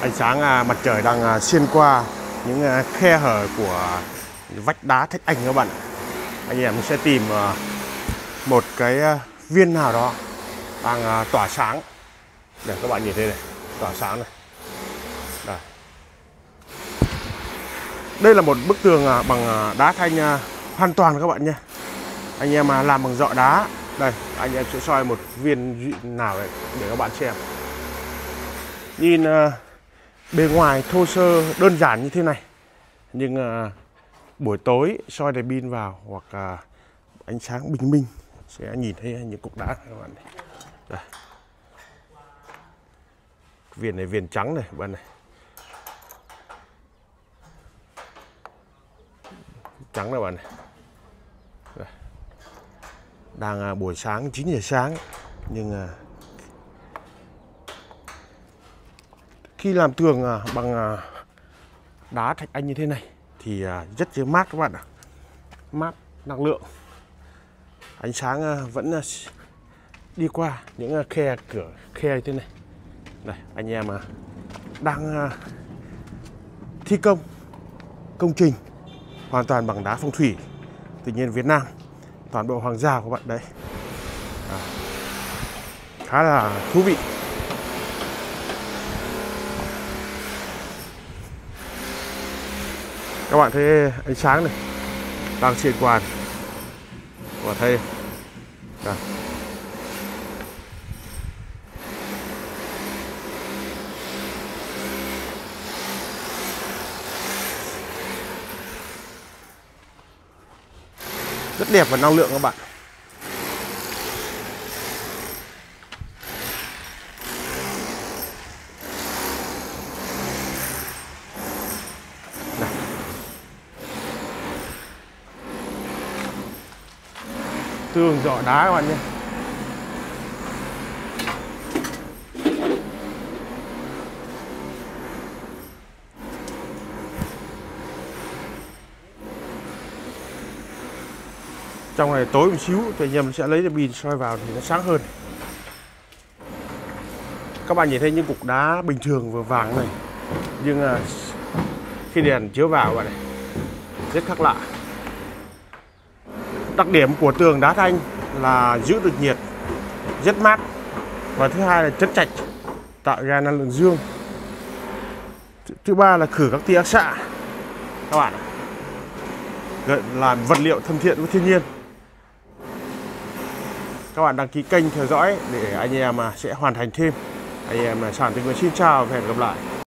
Ánh sáng mặt trời đang xuyên qua những khe hở của vách đá Thạch Anh các bạn. Anh em sẽ tìm một cái viên nào đó đang tỏa sáng. Để các bạn nhìn thấy này, tỏa sáng này. Đây. Đây là một bức tường bằng đá thanh hoàn toàn các bạn nhé. Anh em làm bằng dọ đá. Đây, anh em sẽ soi một viên nào đấy để các bạn xem. Nhìn bề ngoài thô sơ đơn giản như thế này, nhưng buổi tối soi đèn pin vào hoặc ánh sáng bình minh sẽ nhìn thấy những cục đá các bạn này. Đây. Viền này viền trắng này bạn này. Trắng này bạn này. Đây. Đang buổi sáng 9 giờ sáng nhưng khi làm tường bằng đá Thạch Anh như thế này thì rất là mát các bạn ạ. Mát, năng lượng. Ánh sáng vẫn đi qua những khe như thế này. Đây, anh em đang thi công công trình hoàn toàn bằng đá phong thủy tự nhiên Việt Nam, toàn bộ hoàng gia của bạn đấy. Khá là thú vị. Các bạn thấy ánh sáng này đang xuyên qua, các bạn thấy đây. Rất đẹp và năng lượng các bạn. Tường dọ đá các bạn nhé. Trong này tối một xíu thì anh em sẽ lấy đèn pin soi vào thì nó sáng hơn. Các bạn nhìn thấy những cục đá bình thường vừa vàng này, nhưng khi đèn chiếu vào bạn này rất khác lạ. Đặc điểm của tường đá thanh là giữ được nhiệt, rất mát, và thứ hai là chất trạch, tạo ra năng lượng dương. Thứ ba là khử các tia ác xạ các bạn, làm vật liệu thân thiện với thiên nhiên. Các bạn đăng ký kênh theo dõi để anh em sẽ hoàn thành thêm. Anh em Sàn Tinh Nguyên xin chào và hẹn gặp lại.